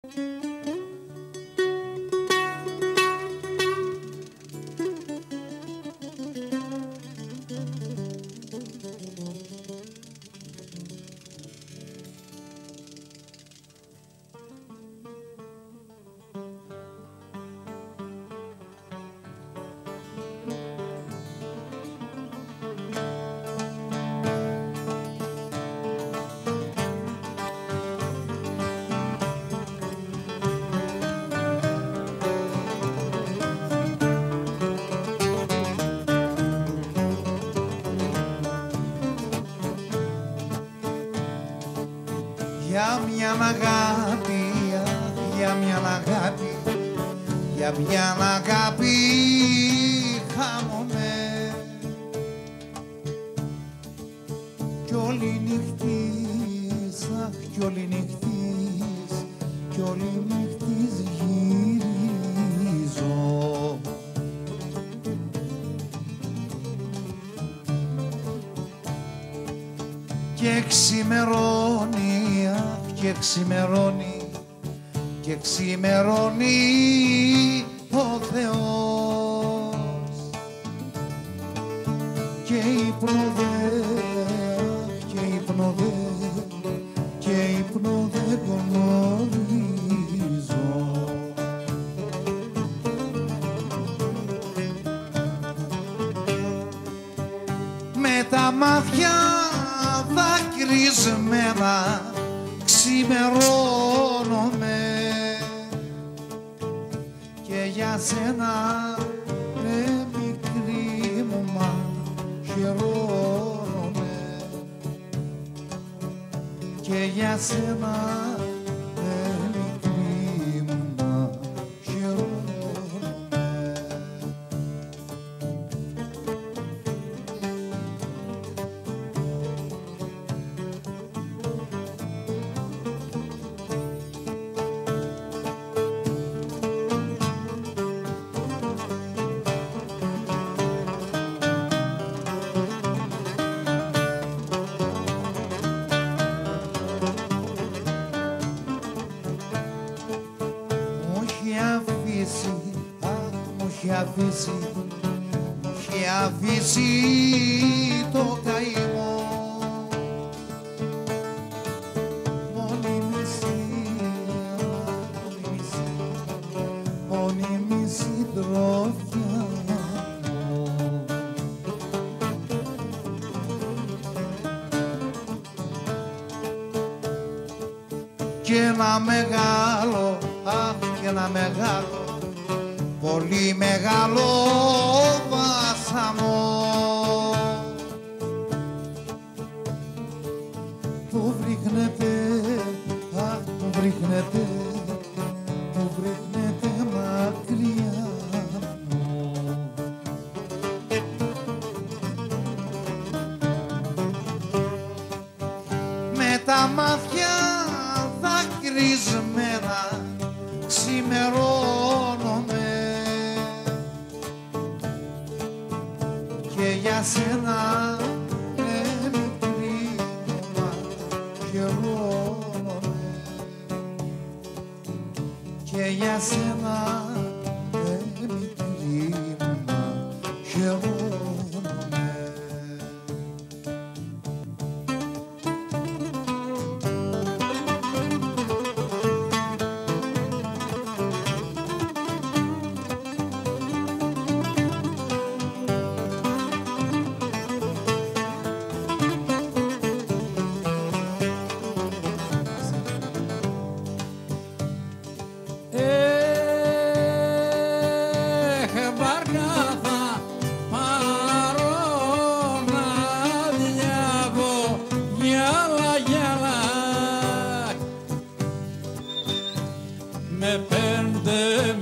Για μια αγάπη, για μια αγάπη, για μια αγάπη χάνομαι κι όλη νύχτης, αχ κι όλη νύχτης, κι όλη νύχτης γυρίζω. Και ξημερώνει, αχ και ξημερώνει, και ξημερώνει ο Θεός και ύπνο δε, και ύπνο δε, και ύπνο δε γνωρίζω. Με τα μάτια δακρυσμένα ξημερώνομαι και για σένα ρε μικρή μου μα χαιρώνομαι και για σένα ρε μικρή μου μα χαιρώνομαι. Μου έχει αφήσει το καημό μόνιμη συντρόφια μου. Και ένα μεγάλο, αχ και ένα μεγάλο, πολύ μεγάλο βάσανο που βρίχνεται, αχ που βρίχνεται, που βρίχνεται μακριά μου. Με τα μάτια δακρυσμένα ξημερώνομαι και για σένα ρε μικρή μα χαιρώνομαι και για σένα ρε μικρή μα χαιρώνομαι. Με πέντε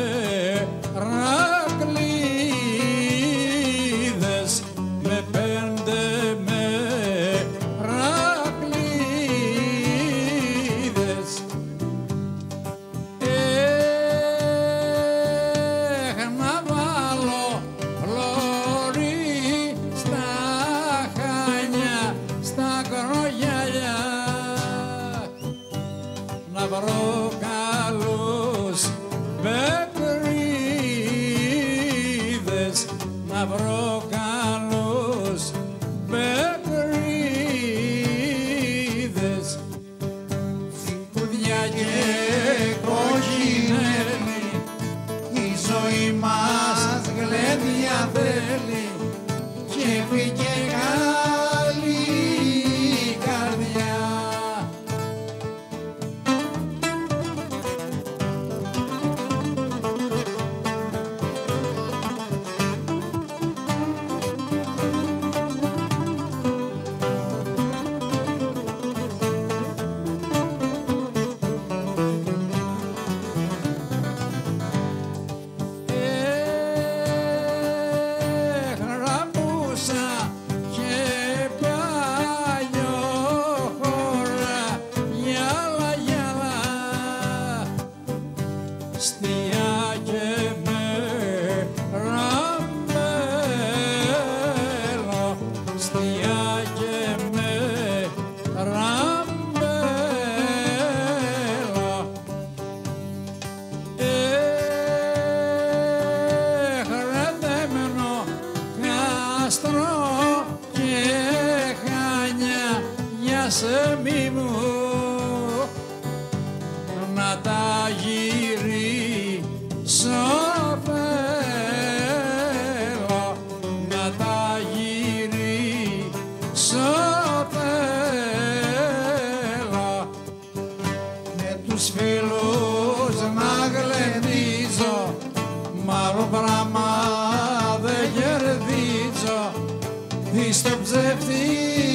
μερακλείδες, με πέντε μερακλείδες να βάλω φλόρι στα χανιά, στα κρογιαλιά, να βρω στιά και μεραμπέλο, στιά και μεραμπέλο. Χρετέμενο κάστρο και Χανιά, για σε μη μου να τα γυρίσω θέλω, να τα γυρίσω θέλω, με τους φίλους να γλεντίζω, μ' άλλο πράγμα δεν κερδίζω, δεις το ψεύτη